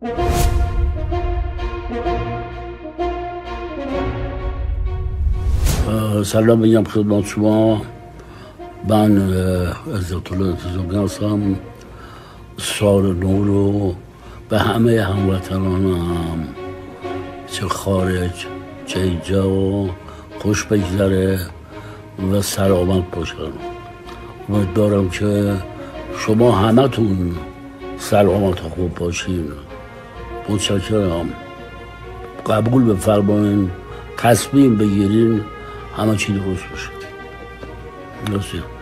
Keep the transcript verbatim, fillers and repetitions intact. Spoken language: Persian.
سلام میگم خدمت شما. من عزت الله انتظامی هستم. سال نو رو به همه هموطنانم چه خارج چه اینجا خوش بگذره و سلامت باشن. امیدوارم که شما همتون سلامت خوب باشین. متشکرم. قبول بفرمایین، تصمیم بگیرین، همه چی درست بشه. مرسی.